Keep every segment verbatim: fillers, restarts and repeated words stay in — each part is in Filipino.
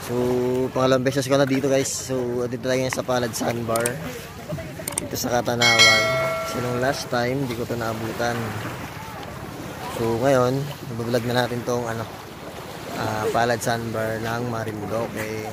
So, pangalawang beses ko na dito guys. So, dito tayo sa Palad Sandbar. Dito sa Catanauan. Kasi nung last time, hindi ko ito naabutan. So, ngayon, nabablog na natin tong ano, uh, Palad Sandbar ng Marinduque.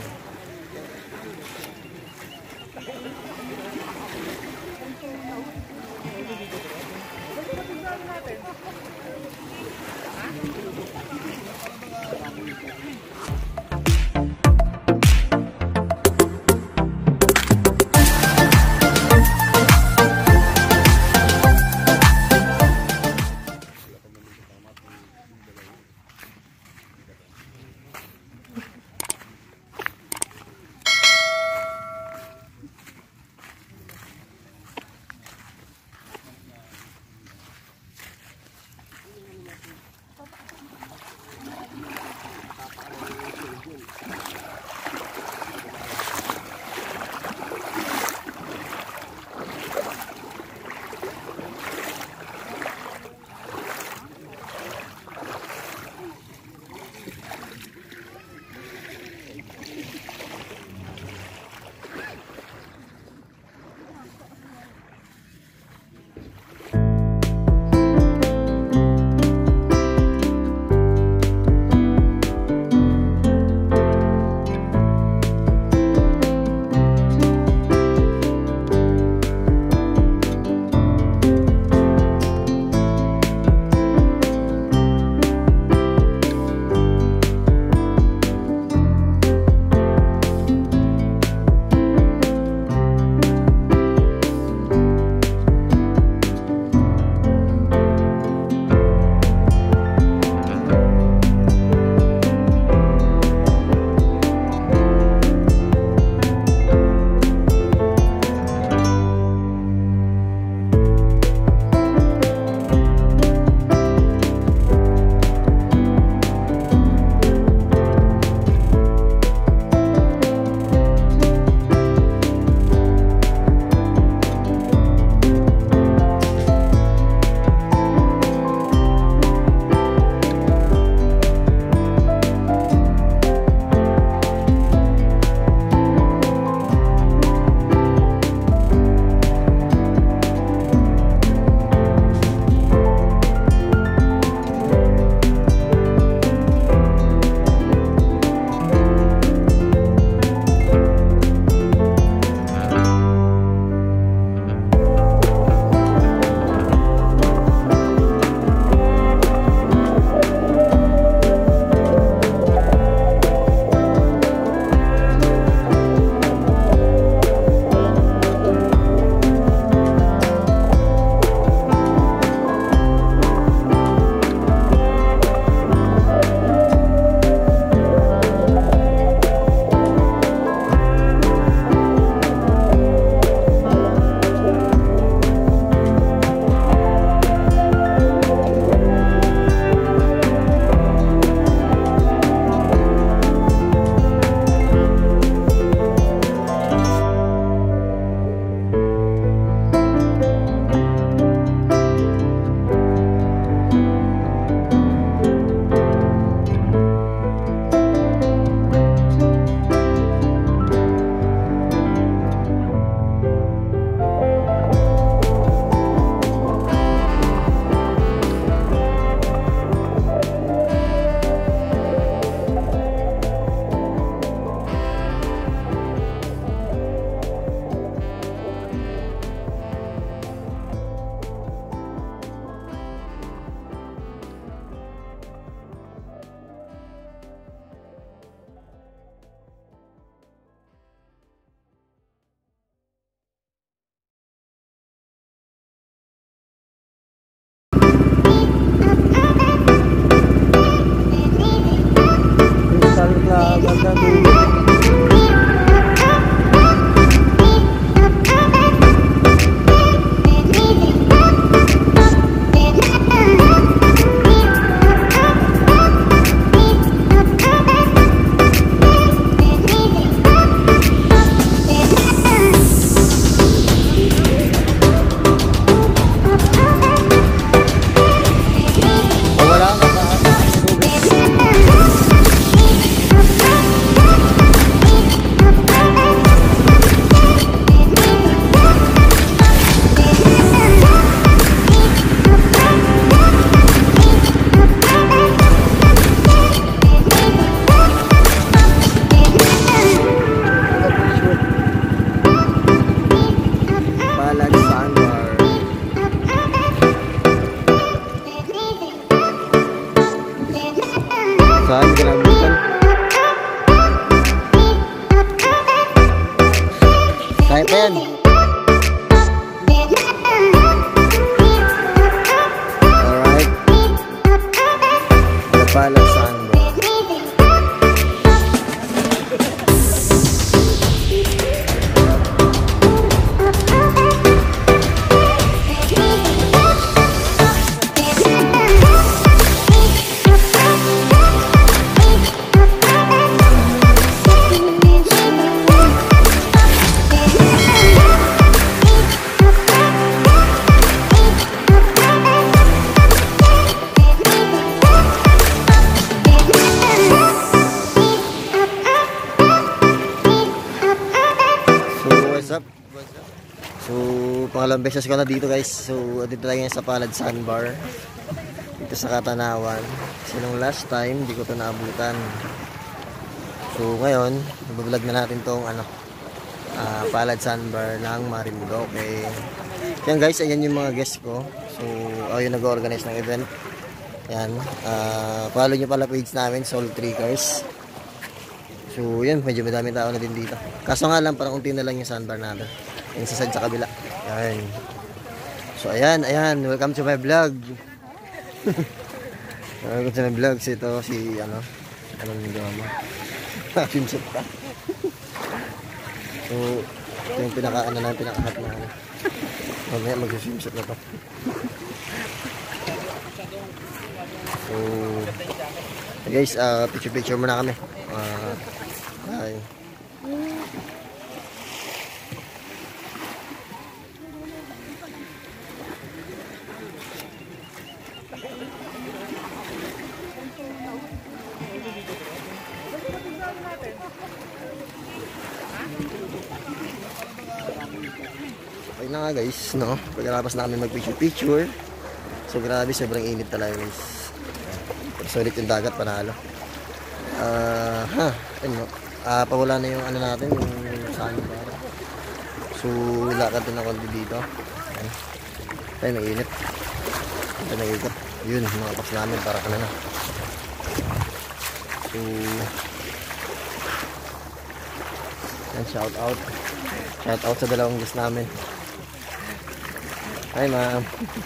Saan ka nabutan? Kaya pa yan. Alright. The Palad Sandbar. So, pangalawang beses ko na dito guys. So, dito tayo sa Palad Sandbar. Dito sa Catanauan. Kasi nung last time, hindi ko ito naabutan. So, ngayon, nabablog na natin tong ano, uh, Palad Sandbar ng Marinduque. Yan guys, ayan yung mga guests ko. So, ako yung nag-organize ng event. Yan. Uh, follow nyo pala page namin, Soul Trickers. So, yan, medyo madaming tao na din dito. Kaso nga lang, parang unti na lang yung sandbar natin. Yung sa side sa kabila. Ayan. So ayan, ayan. Welcome to my vlog. Welcome to my vlog. So ito si ano. Ano yung gawa mo? Swimsuit pa. So ito yung pinaka ano na pinaka-hot na ano. Mamaya mag-swimsuit na to. So guys, uh, picture picture muna kami. Uh, ayan. Okay na nga guys, no? Pagkatapos na kami mag-picture-picture. So grabe, sobrang init talaga guys. Sulit yung dagat, panalo. Ah, uh, ha, ano? Ah, uh, pawala na yung ano natin, yung sandbar. So, lakad din ako dito. Ayan. Ay, nag-init. Ay, nag-ikot. Yun, mga paps namin, para ka na na. So, yan, shout out. Shout out sa dalawang guest namin. Hi ma'am.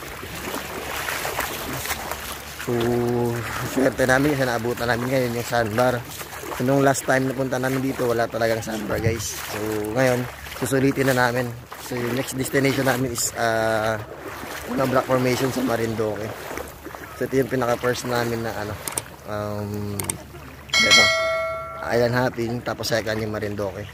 So, swerte namin kasi naabutan namin ngayon yung sandbar. So, nung last time na punta namin dito, wala talagang sandbar guys. So, ngayon, susulitin na namin. So, yung next destination namin is uh, Ungab Rock Formation sa Marinduque. So, ito yung pinaka-first namin na ano, um, ito, island hopping, tapos second yung Marinduque.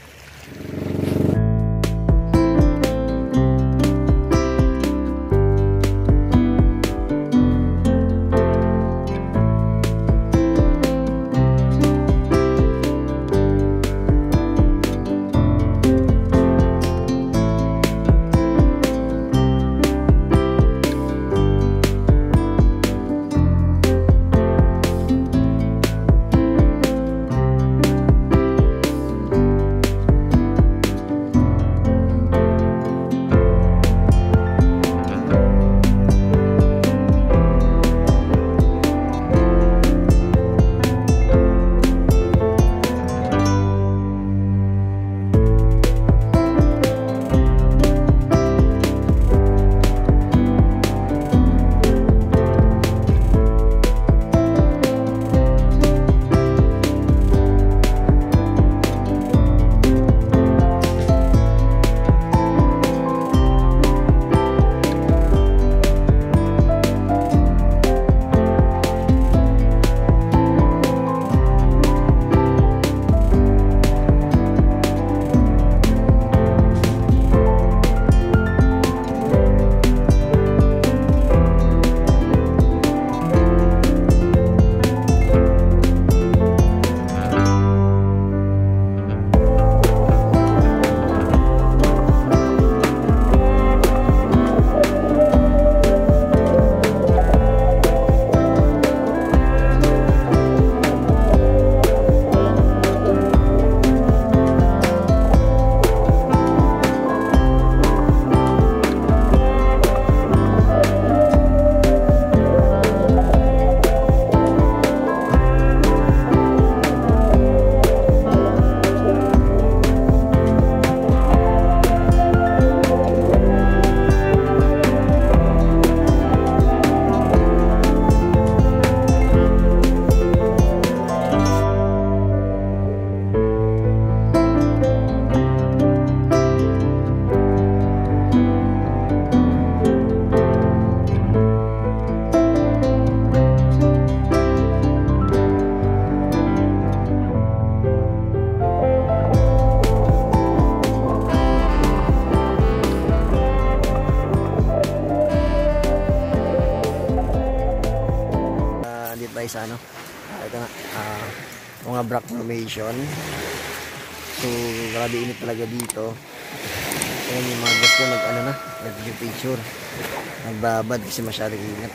tayo sa ano. Uh, ito na. Uh, Ungab Rock Formation. So, grabe init talaga dito. Ayan yung mga gusto nag ano na, nag-picture. Nagbabad kasi masyadong init.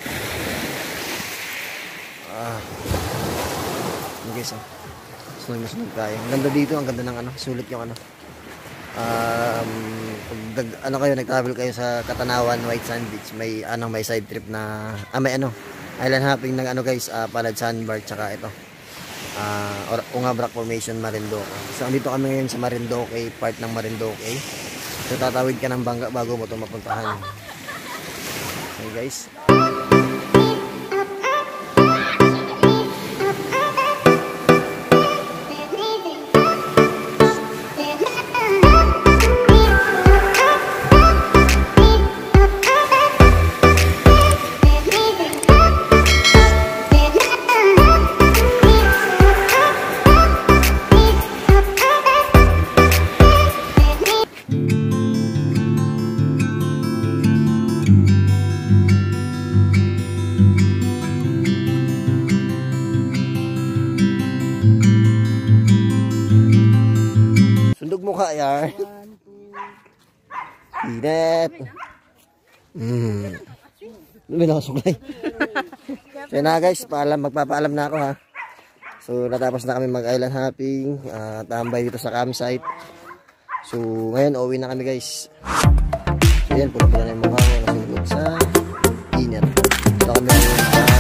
Ah. Okay, so. Sunod-sunod tayo. Ang ganda dito, ang ganda ng ano, sulit yung ano. Um, pag, ano kayo, nag-travel kayo sa Catanauan, White Sand Beach, may ano, may side trip na, ah, may ano, island hopping ng ano guys, uh, Palad Sandbar, tsaka ito. Uh, Ungab Rock Formation, Marinduque. So, andito kami ngayon sa Marinduque, part ng Marinduque. So, tatawid ka ng bangka bago mo ito mapuntahan. Okay guys. Mukha yar. Init. Hmm. Lumin ako suklay. So na guys, paalam, magpapaalam na ako ha. So natapos na kami mag-island hopping, uh, tambay dito sa campsite. So ngayon uuwi na kami guys. So yan, pula-pula na yung mukha ko, nasulod sa init. So kami uh,